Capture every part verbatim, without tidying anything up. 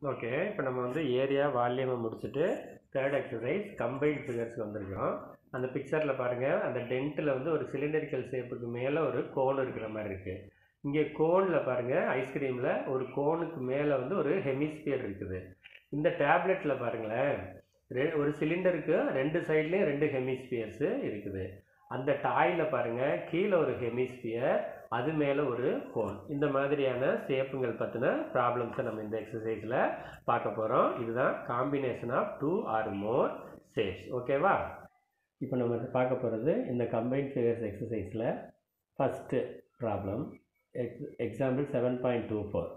Okay, இப்போ நம்ம வந்து ஏரியா வால்யூமை முடிச்சுட்டு தேர்ட் எக்ஸசைஸ் கம்பைன்ட் ஃபிகர்ஸ்க்கு வந்திருக்கோம். அந்த பிக்சரில் பாருங்கள், அந்த டென்ட்டில் வந்து ஒரு சிலிண்டரிக்கல் ஷேப்புக்கு மேலே ஒரு கோன் இருக்கிற மாதிரி இருக்குது. இங்கே கோனில் பாருங்கள், ஐஸ்கிரீமில் ஒரு கோனுக்கு மேலே வந்து ஒரு ஹெமிஸ்பியர் இருக்குது. இந்த டேப்லெட்டில் பாருங்களேன், ரெ ஒரு சிலிண்டருக்கு ரெண்டு சைட்லேயும் ரெண்டு ஹெமிஸ்பியர்ஸு இருக்குது. அந்த டாயில் பாருங்கள், கீழே ஒரு ஹெமிஸ்பியர், அது மேலே ஒரு கோன். இந்த மாதிரியான ஷேப்புங்கள் பற்றின ப்ராப்ளம்ஸை நம்ம இந்த எக்ஸசைஸில் பார்க்க போகிறோம். இதுதான் combination of two or more shapes. ஓகேவா? இப்போ நம்ம பார்க்க போகிறது இந்த கம்பைன்ட் ஃபிகர்ஸ் எக்ஸசைஸில் ஃபஸ்ட்டு ப்ராப்ளம். எக்ஸ் example seven point two four.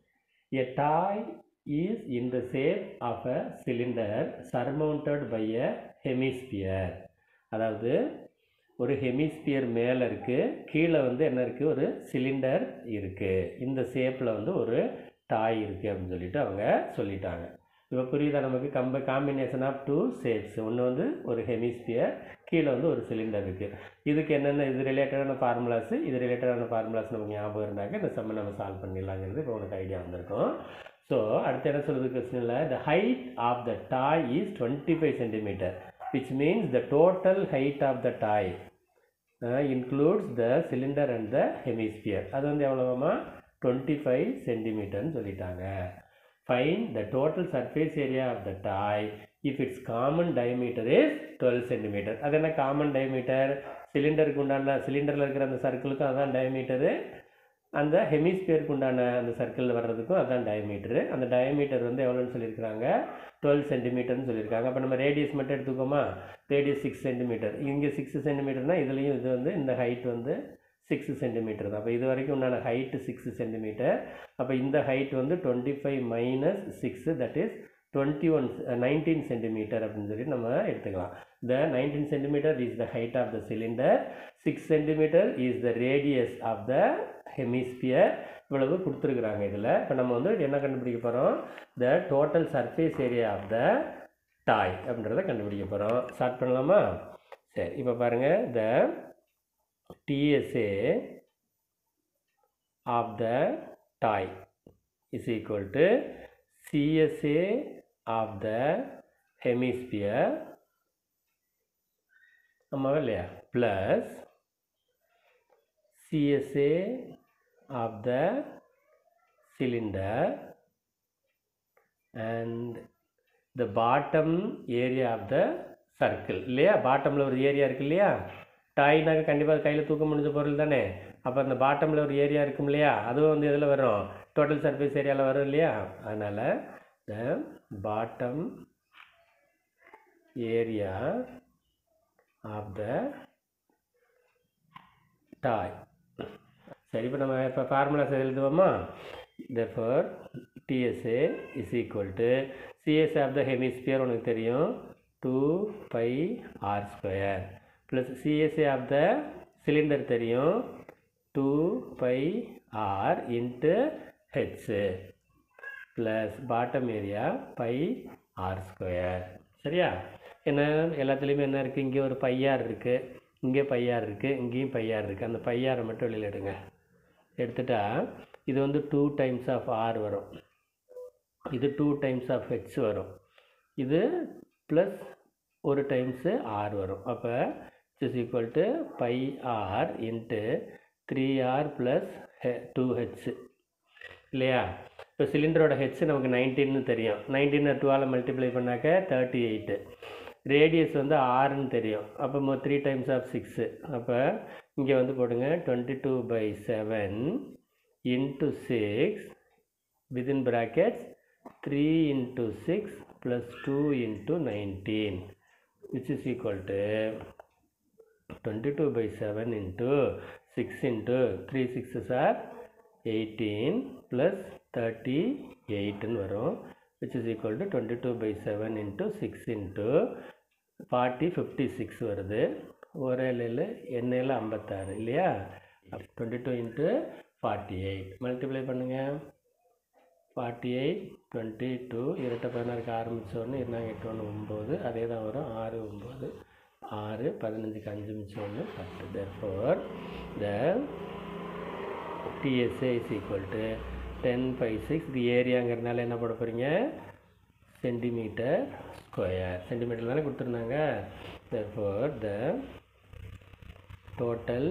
A toy is in the shape of a cylinder surmounted by a hemisphere. அதாவது ஒரு ஹெமிஸ்பியர் மேலே இருக்குது, கீழே வந்து என்ன இருக்குது, ஒரு சிலிண்டர் இருக்குது. இந்த ஷேப்பில் வந்து ஒரு டாய் இருக்குது அப்படின்னு சொல்லிட்டு அவங்க சொல்லிட்டாங்க. இப்போ புரியுதா நமக்கு? கம்ப காம்பினேஷன் ஆஃப் டூ ஷேப்ஸ். ஒன்று வந்து ஒரு ஹெமிஸ்பியர், கீழே வந்து ஒரு சிலிண்டர் இருக்குது. இதுக்கு என்னென்ன இது ரிலேட்டடான ஃபார்முலாஸு இது ரிலேட்டடான ஃபார்முலாஸ் நமக்கு ஞாபகம் இருந்தாக்க இந்த சம்ம நம்ம சால்வ் பண்ணிடலாங்கிறது இப்போ உனக்கு ஐடியா வந்திருக்கும். ஸோ அடுத்து என்ன சொல்கிறது கொஸ்டினில், the height of the toy is twenty-five centimeter, which means the total height of the toy uh, includes the cylinder and the hemisphere. அது வந்து எவ்வளோமா, twenty-five centimeterன்னு சொல்லிட்டாங்க. Find the total surface area of the toy if its common diameter is twelve centimeter. அது என்ன common diameter? சிலிண்டருக்கு உண்டான சிலிண்டரில் இருக்கிற அந்த சர்க்கிளுக்கும் அதான் டயமீட்டரு, அந்த ஹெமிஸ்பியருக்கு உண்டான அந்த சர்க்கிளில் வர்றதுக்கும் அதுதான் டயமீட்டரு. அந்த டயமீட்டர் வந்து எவ்வளோன்னு சொல்லியிருக்கிறாங்க, டுவெல் சென்டிமீட்டர்னு சொல்லியிருக்காங்க. அப்போ நம்ம ரேடியஸ் மட்டும் எடுத்துக்கோமா, ரேடியஸ் சிக்ஸ் சென்டிமீட்டர். இங்கே சிக்ஸ் சென்டிமீட்டர்னால் இதுலேயும் இது வந்து இந்த ஹைட் வந்து சிக்ஸ் சென்டிமீட்டர் தான். அப்போ இது வரைக்கும் உண்டான ஹைட்டு சிக்ஸ் சென்டிமீட்டர். அப்போ இந்த ஹைட் வந்து twenty five minus six, that is twenty one nineteen centimeter அப்படின்னு சொல்லி நம்ம எடுத்துக்கலாம். The nineteen centimeter is the height of the cylinder, six centimeter is the radius of the hemisphere. இவ்வளவு கொடுத்துருக்குறாங்க இதில். இப்போ நம்ம வந்து என்ன கண்டுபிடிக்க போகிறோம், the total surface area of the toy அப்படின்றத கண்டுபிடிக்க போகிறோம். ஸ்டார்ட் பண்ணலாமா? சரி, இப்போ பாருங்கள், the TSA of the toy is equal to CSA of the hemisphere, ஆமாவா இல்லையா, plus C S A of the cylinder and the bottom area of the circle. இல்லையா, பாட்டமில் ஒரு ஏரியா இருக்குது இல்லையா, டாய்னாக்க கண்டிப்பாக கையில் தூக்க முடிஞ்ச பொருள் தானே. அப்போ அந்த பாட்டமில் ஒரு ஏரியா இருக்கும் இல்லையா, அதுவும் வந்து எதில் வரும், டோட்டல் சர்ஃபேஸ் ஏரியாவில் வரும் இல்லையா. அதனால் the bottom area of the toy. சரி, இப்போ நம்ம இப்போ ஃபார்முலாஸ் எழுதுவோமா. therefore T S A is equal to C S A of the hemisphere உனக்கு தெரியும், two pi r square, plus C S A of the cylinder தெரியும், two pi r into h, plus bottom area pi r square. சரியா? என்ன எல்லாத்துலேயுமே என்ன இருக்குது, இங்கே ஒரு பையார் இருக்குது, இங்கே பையார் இருக்குது, இங்கேயும் பையார் இருக்குது. அந்த பையாரை மட்டும் வெளியில் எடுங்க. எடுத்துட்டா இது வந்து டூ டைம்ஸ் ஆஃப் ஆர் வரும், இது டூ டைம்ஸ் ஆஃப் ஹெச் வரும், இது ப்ளஸ் ஒரு டைம்ஸு ஆர் வரும். அப்போ it's equal to pi r into three r plus h two h இல்லையா. இப்போ சிலிண்டரோட ஹெச் நமக்கு நைன்டீன்னு தெரியும், நைன்டீனை டூவால் மல்டிப்ளை பண்ணாக்க தேர்ட்டி எயிட்டு. ரேடியஸ் வந்து ஆறுன்னு தெரியும், அப்போ த்ரீ டைம்ஸ் ஆஃப் சிக்ஸு. அப்போ இங்கே வந்து போடுங்க, twenty two by seven into six within brackets three into six plus two into nineteen which is equal to twenty two by seven into six into three sixes or eighteen plus thirty எயிட்டுன்னு வரும், which is equal to twenty two by seven into six into forty fifty six வருது. ஒரே இலையில் எண்ணெயில் ஐம்பத்தாறு இல்லையா. Twenty two into forty eight multiply பண்ணுங்கள். Forty eight twenty two இரட்டை பதினாறுக்கு ஆரம்பித்தோன்னு இருந்தாங்க, எட்டு ஒன்று ஒம்பது, அதே தான் வரும், ஆறு ஒம்பது ஆறு, பதினஞ்சுக்கு அஞ்சு மிச்சம் ஒன்று பத்து. therefore the T S A is equal to ten by six இது ஏரியாங்கிறதுனால என்ன போட போகிறீங்க சென்டிமீட்டர் ஸ்கொயர் சென்டிமீட்டர் தானே கொடுத்துருந்தாங்க therefore the total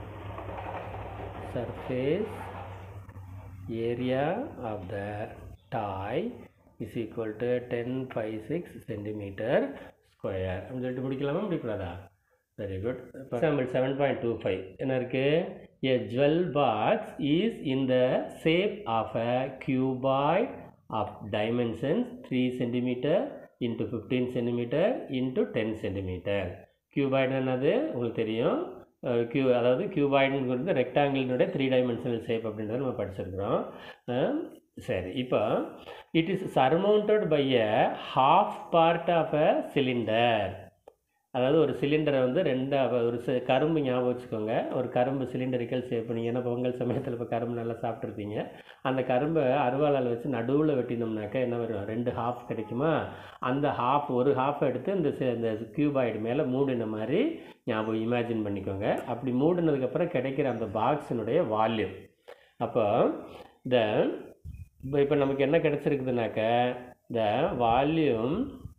surface area of the toy is equal to ten by six centimeter square அப்படின்னு சொல்லிட்டு முடிக்கலாமா முடிக்கூடாதா very good example seven point two five என்ன இருக்குது a jewel box is in the shape of a cuboid of dimensions three centimeter into fifteen centimeter into ten centimeter cuboid என்னது உங்களுக்கு தெரியும் கியூ அதாவது கியூபாய்டுங்கிறது ரெக்டாங்கிளினுடைய த்ரீ டைமென்ஷனல் ஷேப் அப்படின்றத நம்ம படிச்சிருக்கிறோம் சரி இப்போ it is surmounted by a half part of a cylinder அதாவது ஒரு சிலிண்டரை வந்து ரெண்டாக ஒரு கரும்பு ஞாபகம் வச்சுக்கோங்க ஒரு கரும்பு சிலிண்டரிக்கல் ஷேப் நீங்கள் ஏன்னா பொங்கல் சமயத்தில் இப்போ கரும்பு நல்லா சாப்பிட்ருப்பீங்க அந்த கரும்பை அருவாளால் வச்சு நடுவில் வெட்டினோம்னாக்கா என்ன வரும் ரெண்டு ஹாஃப் கிடைக்குமா அந்த ஹாஃப் ஒரு ஹாஃப் எடுத்து இந்த இந்த கியூபாய்டு மேலே மூடின மாதிரி ஞாபகம் இமேஜின் பண்ணிக்கோங்க அப்படி மூடினதுக்கப்புறம் கிடைக்கிற அந்த பாக்ஸினுடைய வால்யூம் அப்போ இந்த இப்போ இப்போ நமக்கு என்ன கிடச்சிருக்குதுனாக்க the volume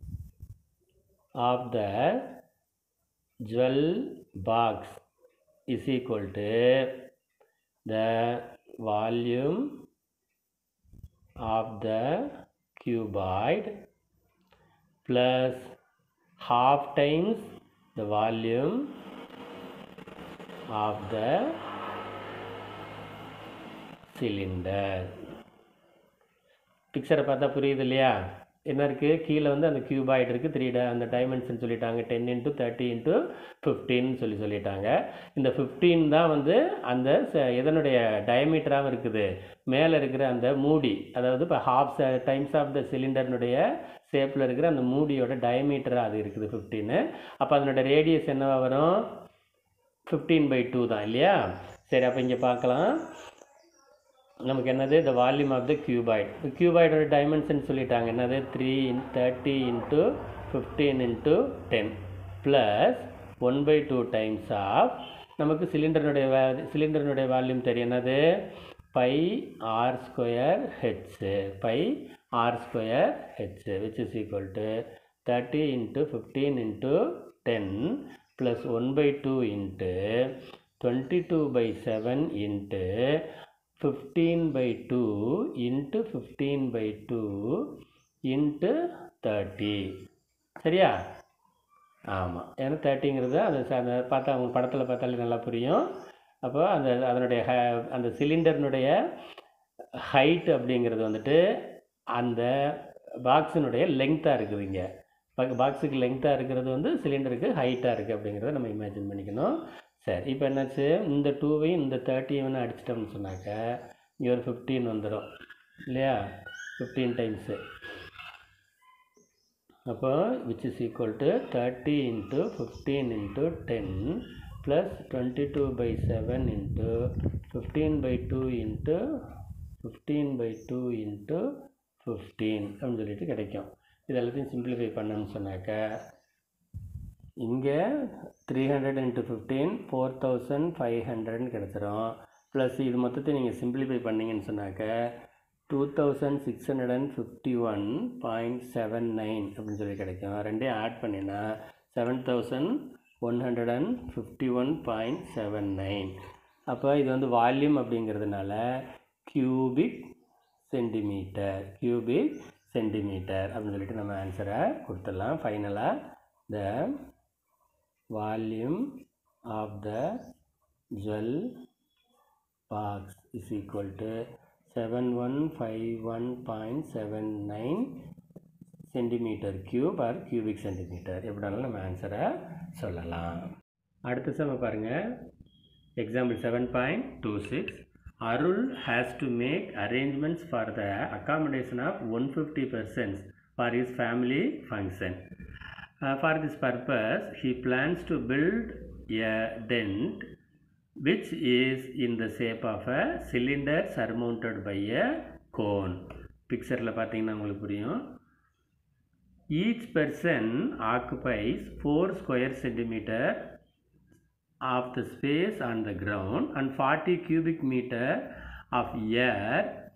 of the jewel box is equal to the volume of the cuboid plus half times the volume of the cylinder. பிக்சரை பார்த்தா புரியுது இல்லையா என்ன இருக்குது கீழே வந்து அந்த கியூபாய்டு இருக்குது த்ரீ டை அந்த டைமென்ஷன் சொல்லிட்டாங்க ten into thirty into fifteen சொல்லி சொல்லிட்டாங்க இந்த ஃபிஃப்டீன் தான் வந்து அந்த இதனுடைய டயமீட்டராகவும் இருக்குது மேலே இருக்கிற அந்த மூடி அதாவது இப்போ ஹாஃப் டைம்ஸ் ஆஃப் த சிலிண்டர்னுடைய ஷேப்பில் இருக்கிற அந்த மூடியோட டயமீட்டராக அது இருக்குது ஃபிஃப்டீனு அப்போ அதனுடைய ரேடியஸ் என்னவா வரும் ஃபிஃப்டீன் பை டூ தான் இல்லையா சரி அப்போ இங்கே பார்க்கலாம் நமக்கு என்னது the volume of the cuboid கியூபாய்டோட டைமென்ஷன் சொல்லிட்டாங்க என்னது three in thirty into fifteen into ten plus one by two times of நமக்கு சிலிண்டருடைய வே சிலிண்டருடைய வால்யூம் தெரியும் என்னது pi r square h pi r square h which is equal to thirty into fifteen into ten plus one by two into twenty two by seven into fifteen by two into fifteen by two into thirty சரியா ஆமாம் ஏன்னா தேர்ட்டிங்கிறது அந்த அந்த பார்த்தா அவங்க படத்தில் பார்த்தாலே நல்லா புரியும் அப்போ அந்த அதனுடைய ஹ அந்த சிலிண்டர்னுடைய ஹைட் அப்படிங்கிறது வந்துட்டு அந்த பாக்ஸினுடைய லெங்க்த்தாக இருக்குது இங்கே பாக்ஸுக்கு லெங்க்த்தாக இருக்கிறது வந்து சிலிண்டருக்கு ஹைட்டாக இருக்குது அப்படிங்கிறத நம்ம இமேஜின் பண்ணிக்கணும் சரி இப்போ என்னாச்சு இந்த டூவையும் இந்த தேர்ட்டியும் வேணால் அடிச்சிட்டோம்னு சொன்னாக்க இங்கே ஒரு ஃபிஃப்டீன் வந்துடும் இல்லையா ஃபிஃப்டீன் டைம்ஸு அப்போ which is equal to thirty into fifteen into ten plus twenty two by seven into fifteen by two into fifteen by two into fifteen அப்படின்னு சொல்லிட்டு கிடைக்கும் இது எல்லாத்தையும் சிம்பிளிஃபை பண்ணணும்னு சொன்னாக்க இங்கே three hundred into fifteen four thousand five ஹண்ட்ரட்னு கிடச்சிரும் ப்ளஸ் இது மொத்தத்தை நீங்கள் சிம்பிளிஃபை பண்ணிங்கன்னு சொன்னாக்க two thousand six hundred and fifty one point seven nine அப்படின்னு சொல்லி கிடைக்கும் ரெண்டையும் ஆட் பண்ணினா seven thousand one hundred and fifty one point seven nine அப்போ இது வந்து வால்யூம் அப்படிங்கிறதுனால கியூபிக் சென்டிமீட்டர் கியூபிக் சென்டிமீட்டர் அப்படின்னு சொல்லிட்டு நம்ம ஆன்சரை கொடுத்துடலாம் ஃபைனலாக த volume of the jewel box is equal to seven one five one point seven nine centimeter cube or cubic centimeter எப்படினாலும் நம்ம ஆன்சரை சொல்லலாம் அடுத்த சம பாருங்கள் example seven point two six Arul has to make arrangements for the accommodation of one fifty persons for his family function Uh, for this purpose, he plans to build a tent which is in the shape of a cylinder surmounted by a cone. Picture la pathina ungalku puriyum. Each person occupies four square centimeter of the space on the ground and forty cubic meter of air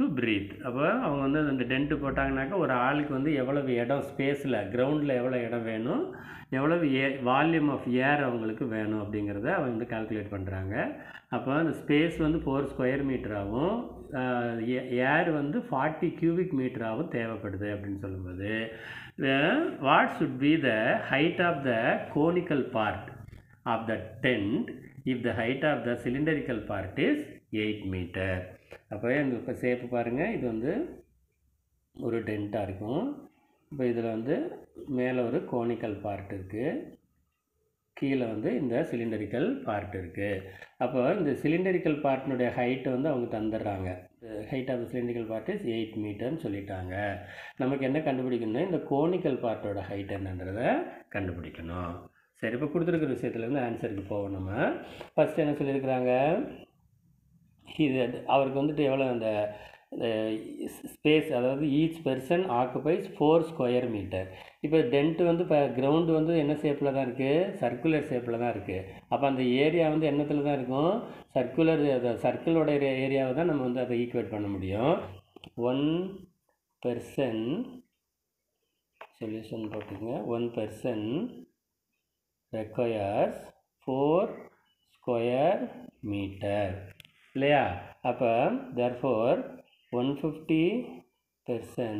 to breathe. அப்போ அவங்க வந்து அந்த tent போட்டாங்கனாக்கா ஒரு ஆளுக்கு வந்து எவ்வளவு இடம் ஸ்பேஸில் கிரவுண்டில் எவ்வளோ இடம் வேணும், எவ்வளவு ஏ வால்யூம் ஆஃப் ஏர் அவங்களுக்கு வேணும் அப்படிங்கிறத அவங்க வந்து கால்குலேட் பண்ணுறாங்க. அப்போ அந்த ஸ்பேஸ் வந்து ஃபோர் ஸ்கொயர் மீட்டராகவும் ஏர் வந்து ஃபார்ட்டி கியூபிக் மீட்டராகவும் தேவைப்படுது அப்படின்னு சொல்லும்போது what should be the height of the conical part of the tent if the height of the cylindrical part is eight meter. அப்போ இந்த இப்போ ஷேப்பு பாருங்கள், இது வந்து ஒரு டென்ட்டாக இருக்கும். இப்போ இதில் வந்து மேலே ஒரு கோனிக்கல் பார்ட் இருக்குது, கீழே வந்து இந்த சிலிண்டரிக்கல் பார்ட் இருக்குது. அப்போ இந்த சிலிண்டரிக்கல் பார்ட்டினுடைய ஹைட்டை வந்து அவங்க தந்துடுறாங்க. Height of the cylindrical part is eight மீட்டர்னு சொல்லிட்டாங்க. நமக்கு என்ன கண்டுபிடிக்கணும்னா இந்த கோனிக்கல் பார்ட்டோட ஹைட் என்னன்றதை கண்டுபிடிக்கணும். சரி, இப்போ கொடுத்துருக்குற விஷயத்துலேருந்து ஆன்சருக்கு போவோம். நம்ம ஃபஸ்ட்டு என்ன சொல்லியிருக்கிறாங்க, இது அவருக்கு வந்துட்டு எவ்வளோ அந்த ஸ்பேஸ், அதாவது each person occupies four square meter. இப்போ டென்ட்டு வந்து இப்போ கிரவுண்டு வந்து என்ன ஷேப்பில் தான் இருக்குது, சர்க்குலர் ஷேப்பில் தான் இருக்குது. அப்போ அந்த ஏரியா வந்து என்னத்தில் தான் இருக்கும், சர்க்குலர் சர்க்கிளோட ஏரியாவை தான் நம்ம வந்து அதை ஈக்குவேட் பண்ண முடியும். ஒன் பெர்சன் சொல்யூஷன் போட்டுங்க, one person requires four square meter இல்லையா. அப்போ therefore one hundred fifty person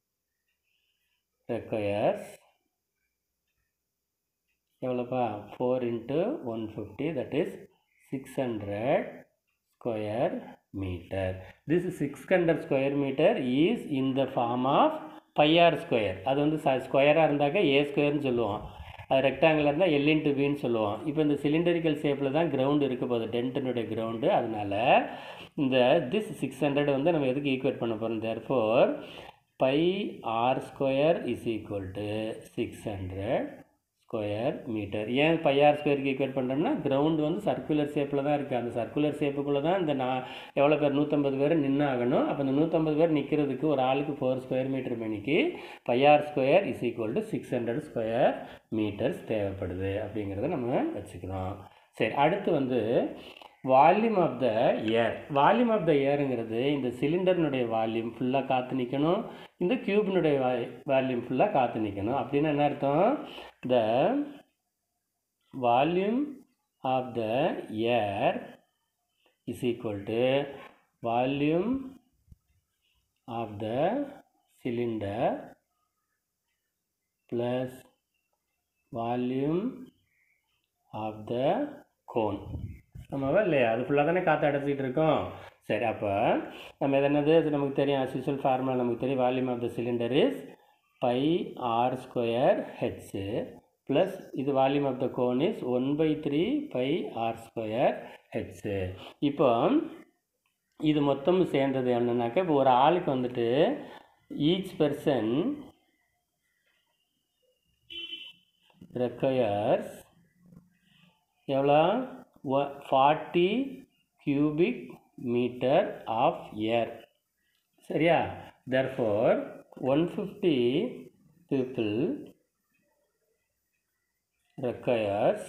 requires எவ்வளோப்பா, four into one fifty, that is six hundred square meter. This six hundred square meter is in the form of pi r square. அது வந்து ஸ்கொயராக இருந்தாக்க ஏ ஸ்கொயர்னு சொல்லுவோம், அது ரெக்டாங்கிளாக இருந்தால் எல் இன்ட்டு பின்னு சொல்லுவோம். இப்போ இந்த சிலிண்டரிக்கல் ஷேப்பில் தான் கிரவுண்டு இருக்க போகுது, டென்ட்டினுடைய கிரவுண்டு. அதனால் இந்த திஸ் சிக்ஸ் ஹண்ட்ரட் வந்து நம்ம எதுக்கு ஈக்குவேட் பண்ண போகிறோம், therefore pi r square is equal to six hundred square meter. ஏன் பை ஆர் ஸ்கொயருக்கு ஈக்குவேட் பண்ணுறோம்னா கிரவுண்டு வந்து சர்க்குலர் ஷேப்பில் தான் இருக்குது. அந்த சர்க்குலர் ஷேப்புக்குள்ளே தான் இந்த நான் எவ்வளோ பேர் நூற்றம்பது பேர் நின்று ஆகணும். அப்போ இந்த நூற்றம்பது பேர் நிற்கிறதுக்கு ஒரு ஆளுக்கு ஃபோர் ஸ்கொயர் மீட்டர் மணிக்கு pi r square is equal to six hundred square meters தேவைப்படுது அப்படிங்கிறத நம்ம வச்சுக்கிறோம். சரி, அடுத்து வந்து volume of the air. Volume of the ஏருங்கிறது இந்த சிலிண்டர்னுடைய வால்யூம் ஃபுல்லாக காற்று நிற்கணும், இந்த க்யூப்னுடைய வா வால்யூம் ஃபுல்லாக காற்று நிற்கணும். அப்படின்னு என்ன அர்த்தம், the volume of the air is equal to volume of the cylinder plus volume of the cone. ஆமாவா இல்லையா, அது ஃபுல்லாக தானே காற்று அடைச்சிக்கிட்டு இருக்கோம். சரி, அப்போ நம்ம எது என்னது, அது நமக்கு தெரியும், அஸ்யூஷுவல் ஃபார்முலா நமக்கு தெரியும். Volume of the cylinder is pi r square h plus இது volume of the cone is one by three pi r square h. இப்போ இது மொத்தம் சேர்ந்தது என்னன்னாக்கா, இப்போ ஒரு ஆளுக்கு வந்துட்டு ஈச் பெர்சன் ரெக்வயர்ஸ் எவ்வளோ, forty cubic meter of air. சரியா, therefore one hundred fifty people requires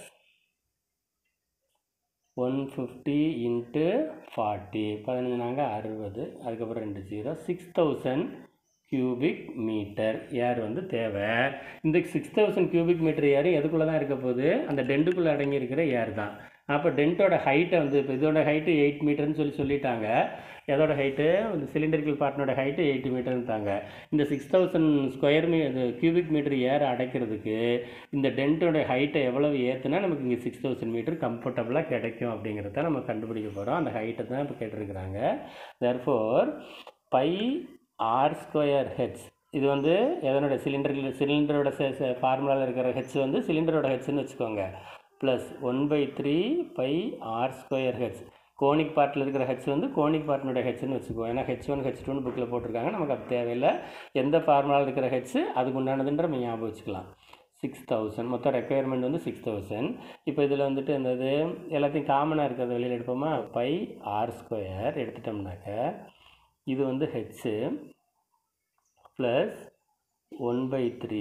one hundred fifty into forty, பதினஞ்சு நாங்க அறுபது, அதுக்கப்புறம் ரெண்டு zero, six thousand cubic meter air வந்து தேவை. இந்த six thousand cubic meter air எதுக்குள்ளே தான் இருக்க போகுது, அந்த டென்ட்டுக்குள்ளே அடங்கி இருக்கிற ஏர் தான். அப்போ டென்ட்டோட ஹைட்டை வந்து இப்போ இதோட ஹைட்டு எயிட் மீட்டர்னு சொல்லி சொல்லிட்டாங்க. எதோட ஹைட்டு, இந்த சிலிண்டரிக்கல் பார்ட்னோட ஹைட்டு எயிட்டி மீட்டர்னு தாங்க. இந்த சிக்ஸ் தௌசண்ட் ஸ்கொயர் மீ இது கியூபிக் மீட்டர் ஏர் அடைக்கிறதுக்கு இந்த டென்ட்டோட ஹைட்டை எவ்வளவு ஏற்றுனா நமக்கு இங்கே சிக்ஸ் தௌசண்ட் மீட்டர் கம்ஃபர்டபுளாக கிடைக்கும் அப்படிங்கிறத நம்ம கண்டுபிடிக்க போகிறோம். அந்த ஹைட்டை தான் இப்போ கேட்டிருக்கிறாங்க. Therefore pi r square h, இது வந்து எதனோட சிலிண்டரில் சிலிண்டரோட ஃபார்முலாவில் இருக்கிற ஹெச் வந்து சிலிண்டரோட ஹெச்ன்னு வச்சுக்கோங்க, plus one by three pi r square h. Conic பார்ட்டில் இருக்கிற ஹெச் வந்து கோனிக் பார்ட்டினுடைய ஹெச்னு வச்சுக்குவோம். ஏன்னா ஹெச் ஒன் ஹெச் டூன்னு புக்கில் போட்டிருக்காங்க, நமக்கு அது தேவையில்லை. எந்த ஃபார்முலாவில் இருக்கிற ஹெச் அதுக்கு உண்டானதுன்ற நம்ம ஞாபகம் வச்சுக்கலாம். சிக்ஸ் தௌசண்ட் மொத்தம் ரெக்குயர்மெண்ட் வந்து சிக்ஸ் தௌசண்ட். இப்போ இதில் வந்துட்டு என்னது எல்லாத்தையும் காமனாக இருக்கிறத வெளியில் எடுப்போமா, பை ஆர் ஸ்கொயர் எடுத்துட்டோம்னாக்க இது வந்து h plus one by three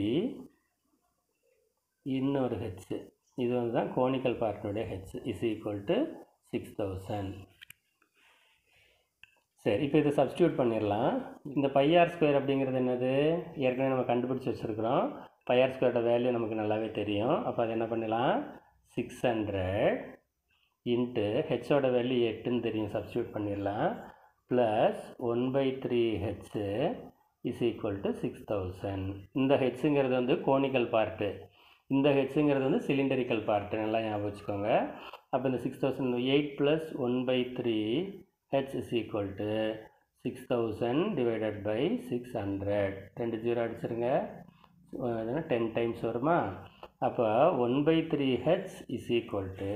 இன்னொரு ஹெச்சு, இது வந்து தான் கோனிக்கல் பார்ட்டினுடைய h is equal to six thousand. சரி, இப்போ இதை சப்ஸ்டியூட் பண்ணிடலாம். இந்த பை ஆர் ஸ்கொயர் அப்படிங்கிறது என்னது, ஏற்கனவே நம்ம கண்டுபிடிச்சி வச்சுருக்கிறோம். பை ஆர் ஸ்கொயரோட வேல்யூ நமக்கு நல்லாவே தெரியும். அப்போ அது என்ன பண்ணலாம், சிக்ஸ் ஹண்ட்ரட் இன்ட்டு ஹெச்சோட வேல்யூ எட்டுன்னு தெரியும், சப்ஸ்டியூட் பண்ணிடலாம். Plus one by three h is equal to six thousand. இந்த ஹெச்சுங்கிறது வந்து கோனிக்கல் பார்ட்டு, இந்த ஹெச்சுங்கிறது வந்து சிலிண்டரிக்கல் பார்ட்டு, நல்லா ஞாபகம் வச்சுக்கோங்க. அப்போ இந்த six thousand eight plus one by three h is equal to six thousand divided by six hundred. ரெண்டு ஜீரோ அடிச்சிருங்க, டென் டைம்ஸ் வருமா. அப்போ one by three h is equal to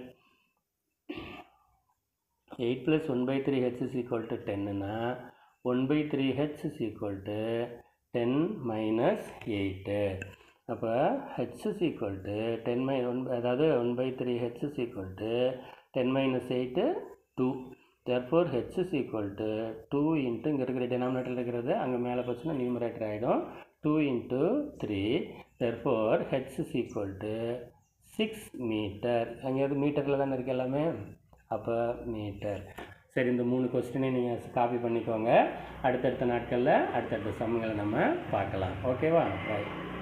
eight plus one by three h is equal to டென்னுனா one by three h is equal to ten minus eight. அப்போ h is equal to ten மை one, அதாவது one by three h is equal to ten minus eight two. therefore h is equal to two into இங்கே இருக்கிற denominator இருக்கிறது அங்கே மேலே போச்சுன்னா numerator ஆகிடும், two into three. therefore h is equal to six meter. அங்கேயாவது மீட்டரில் தானே இருக்குது எல்லாமே, அப்போ மீட்டர். சரி, இந்த மூணு கொஸ்டினையும் நீங்கள் காப்பி பண்ணிக்கோங்க. அடுத்தடுத்த நாட்களில் அடுத்தடுத்த சம்களை நம்ம பார்க்கலாம். ஓகேவா? பாய்.